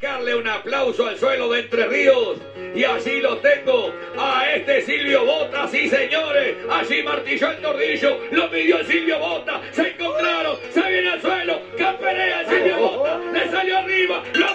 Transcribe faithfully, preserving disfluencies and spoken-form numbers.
Darle un aplauso al suelo de Entre Ríos. Y allí lo tengo a este Silvio Bota, sí señores. Allí martilló el tordillo, lo pidió Silvio Bota.